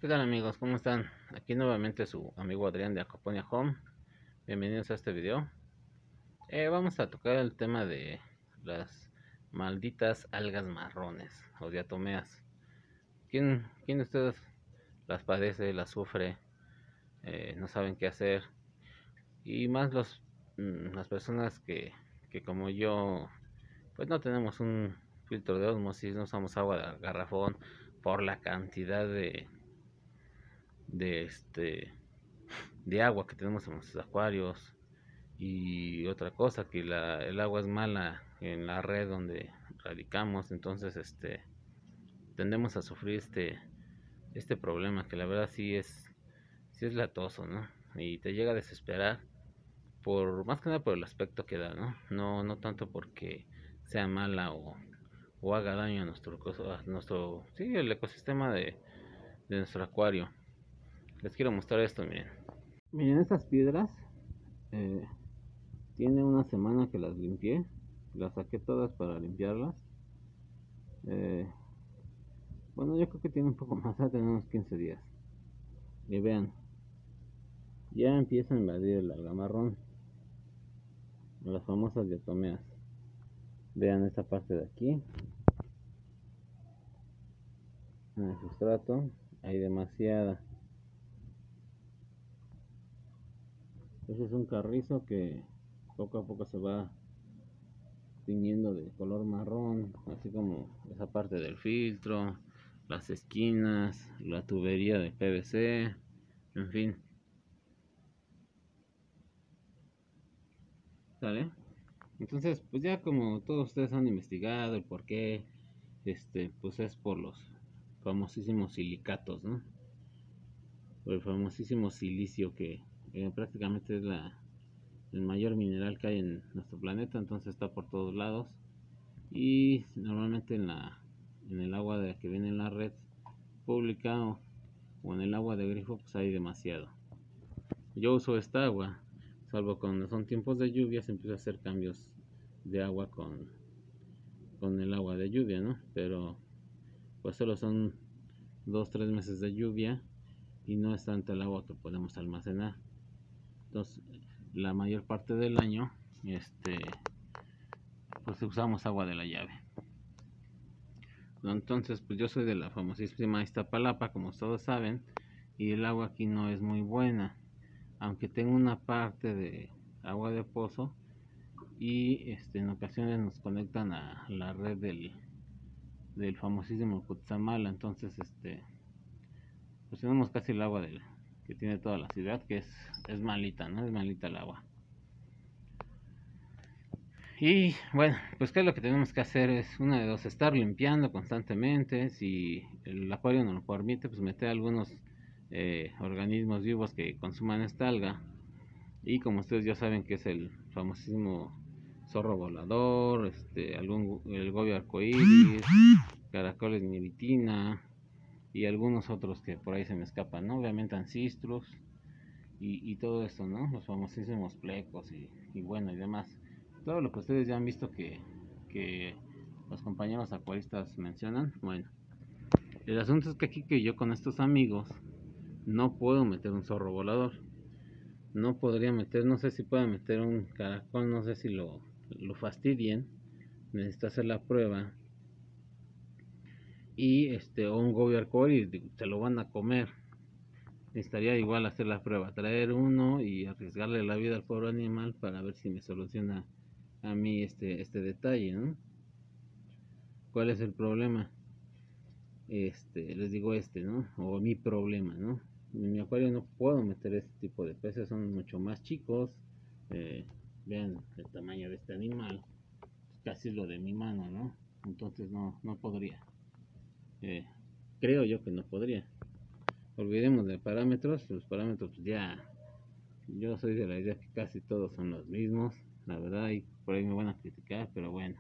¿Qué tal amigos? ¿Cómo están? Aquí nuevamente su amigo Adrián de Aquaponia Home. Bienvenidos a este video. Vamos a tocar el tema de las malditas algas marrones o diatomeas. ¿Quién de ustedes las padece, las sufre, no saben qué hacer? Y más las personas que como yo, pues no tenemos un filtro de osmosis, no usamos agua de garrafón por la cantidad de este de agua que tenemos en nuestros acuarios. Y otra cosa, que el agua es mala en la red donde radicamos. Entonces tendemos a sufrir este problema, que la verdad sí es latoso, ¿no? Y te llega a desesperar, por más que nada por el aspecto que da, ¿no? No tanto porque sea mala o haga daño a nuestro, sí, el ecosistema de nuestro acuario. Les quiero mostrar esto, miren estas piedras. eh, Tiene una semana que las limpié, las saqué todas para limpiarlas. Eh, bueno, yo creo que tiene un poco más, ya tenemos unos 15 días. Y vean, ya empieza a invadir el algamarrón, las famosas diatomeas. Vean esta parte de aquí, en el sustrato, hay demasiada. Ese es un carrizo que poco a poco se va tiñendo de color marrón, así como esa parte del filtro, las esquinas, la tubería de PVC, en fin. ¿Sale? Entonces, pues ya como todos ustedes han investigado el por qué, pues es por los famosísimos silicatos, ¿no? Por el famosísimo silicio que prácticamente es el mayor mineral que hay en nuestro planeta. Entonces está por todos lados y normalmente en el agua de que viene en la red pública o en el agua de grifo, pues hay demasiado. Yo uso esta agua, salvo cuando son tiempos de lluvia, se empieza a hacer cambios de agua con el agua de lluvia, ¿no? Pero pues solo son 2 o 3 meses de lluvia y no es tanto el agua que podemos almacenar. Entonces, la mayor parte del año, pues usamos agua de la llave. Entonces, pues yo soy de la famosísima Iztapalapa, como todos saben, y el agua aquí no es muy buena, aunque tengo una parte de agua de pozo y en ocasiones nos conectan a la red del famosísimo Cutzamala. Entonces pues tenemos casi el agua que tiene toda la ciudad, que es malita, ¿no? Es malita el agua. Y bueno, pues qué es lo que tenemos que hacer, es una de dos: estar limpiando constantemente. Si el acuario no lo permite, pues meter algunos organismos vivos que consuman esta alga. Y como ustedes ya saben, que es el famosísimo zorro volador, el gobio arcoíris, caracoles miritina y algunos otros que por ahí se me escapan, ¿no? Obviamente ancistrus y todo esto, ¿no? Los famosísimos plecos y bueno, y demás. Todo lo que ustedes ya han visto que los compañeros acuaristas mencionan. Bueno, el asunto es que aquí, que yo con estos amigos no puedo meter un zorro volador. No podría meter, no sé si pueda meter un caracol, no sé si lo fastidien. Necesito hacer la prueba. Y o un gobio arcoíris, se lo van a comer. Necesitaría igual hacer la prueba, traer uno y arriesgarle la vida al pobre animal para ver si me soluciona a mí este detalle, ¿no? ¿Cuál es el problema? Les digo, ¿no? O mi problema, ¿no? En mi acuario no puedo meter este tipo de peces, son mucho más chicos. eh, Vean el tamaño de este animal, casi lo de mi mano, ¿no? Entonces no podría. eh, Creo yo que no podría. Olvidemos de parámetros. Los parámetros, pues ya, yo soy de la idea que casi todos son los mismos, la verdad. Y por ahí me van a criticar, pero bueno.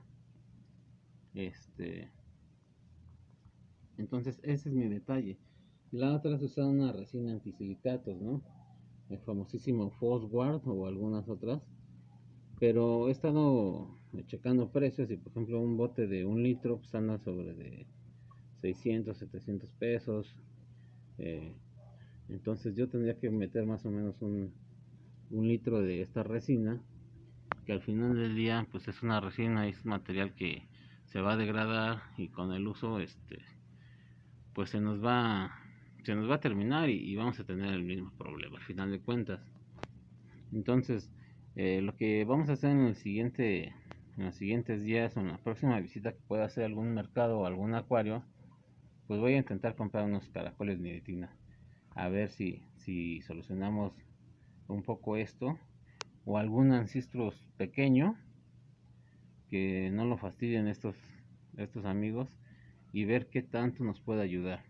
Entonces ese es mi detalle. La otra es usar una resina antisilicatos, ¿no? El famosísimo Fosguard o algunas otras. Pero he estado checando precios y, por ejemplo, un bote de 1 litro pues anda sobre de 600, 700 pesos. Entonces yo tendría que meter más o menos un litro de esta resina, que al final del día pues es una resina, es material que se va a degradar y con el uso pues se nos va a terminar y vamos a tener el mismo problema al final de cuentas. Entonces lo que vamos a hacer en los siguientes días o en la próxima visita que pueda hacer algún mercado o algún acuario, pues voy a intentar comprar unos caracoles niritina, a ver si solucionamos un poco esto, o algún ancestros pequeño que no lo fastidien estos amigos, y ver qué tanto nos puede ayudar.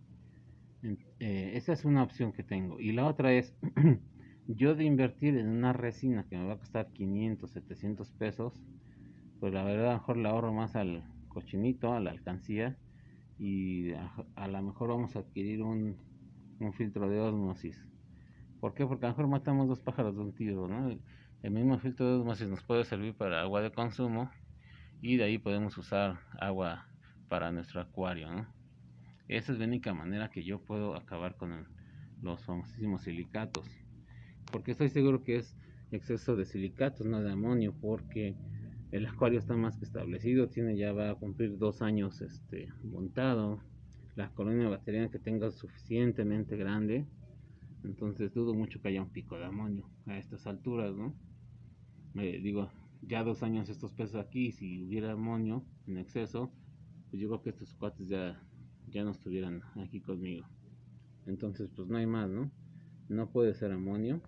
Esa es una opción que tengo. Y la otra es, yo de invertir en una resina que me va a costar 500, 700 pesos, pues la verdad a lo mejor le ahorro más al cochinito, a la alcancía, y a lo mejor vamos a adquirir un filtro de ósmosis. ¿Por qué? Porque a lo mejor matamos dos pájaros de un tiro, ¿no? El mismo filtro de ósmosis nos puede servir para agua de consumo y de ahí podemos usar agua para nuestro acuario, ¿no? Esa es la única manera que yo puedo acabar con los famosísimos silicatos, porque estoy seguro que es exceso de silicatos, no de amonio, porque el acuario está más que establecido, ya va a cumplir 2 años montado, la colonia bacteriana que tenga es suficientemente grande, entonces dudo mucho que haya un pico de amonio a estas alturas, ¿no? Digo, ya 2 años estos peces aquí, si hubiera amonio en exceso, pues yo creo que estos cuates ya no estuvieran aquí conmigo. Entonces, pues no hay más, ¿no? No puede ser amonio.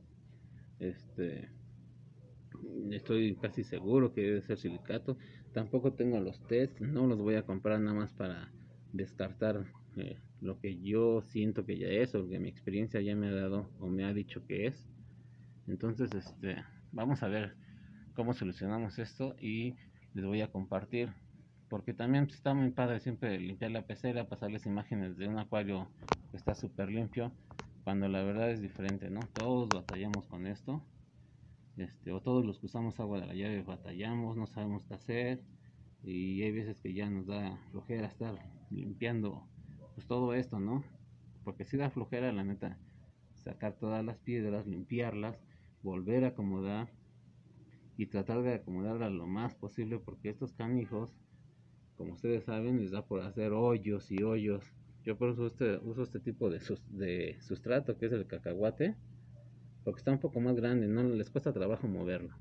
Estoy casi seguro que debe ser silicato. Tampoco tengo los test, no los voy a comprar nada más para descartar lo que yo siento que ya es, o que mi experiencia ya me ha dado o me ha dicho que es. Entonces, vamos a ver cómo solucionamos esto y les voy a compartir, porque también está muy padre siempre limpiar la pecera, pasarles imágenes de un acuario que está súper limpio, cuando la verdad es diferente, ¿no? Todos batallamos con esto, o todos los que usamos agua de la llave batallamos, no sabemos qué hacer, y hay veces que ya nos da flojera estar limpiando pues todo esto, ¿no? Porque si da flojera, la neta, sacar todas las piedras, limpiarlas, volver a acomodar y tratar de acomodarlas lo más posible, porque estos canijos, como ustedes saben, les da por hacer hoyos y hoyos. Yo por eso uso este tipo de sustrato, que es el cacahuate, porque está un poco más grande, no les cuesta trabajo moverlo.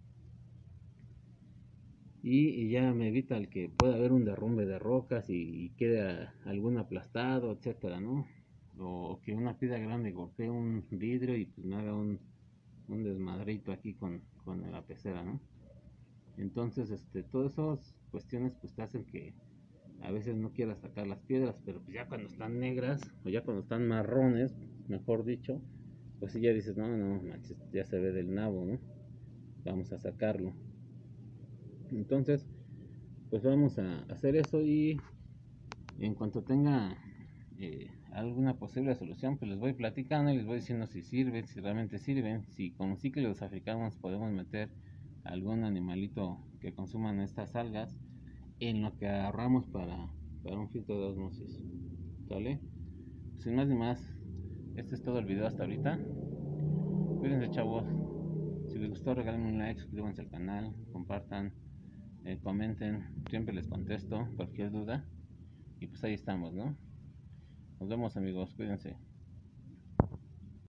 Y ya me evita el que pueda haber un derrumbe de rocas y quede algún aplastado, etcétera, ¿no? O que una piedra grande golpee un vidrio y pues me haga un desmadrito aquí con la pecera, ¿no? Entonces, todas esas cuestiones pues te hacen que a veces no quieras sacar las piedras, pero pues ya cuando están negras o ya cuando están marrones, mejor dicho, pues sí ya dices, no, manches, ya se ve del nabo, ¿no? Vamos a sacarlo. Entonces, pues vamos a hacer eso, y en cuanto tenga alguna posible solución, pues les voy platicando y les voy diciendo si sirven, si realmente sirven, si con cíclidos africanos podemos meter algún animalito que consuman estas algas en lo que ahorramos para un filtro de osmosis. ¿Sale? Sin más ni más, este es todo el video hasta ahorita. Cuídense, chavos. Si les gustó, regálenme un like, suscríbanse al canal, compartan, comenten, siempre les contesto cualquier duda. Y pues ahí estamos, ¿no? Nos vemos, amigos, cuídense.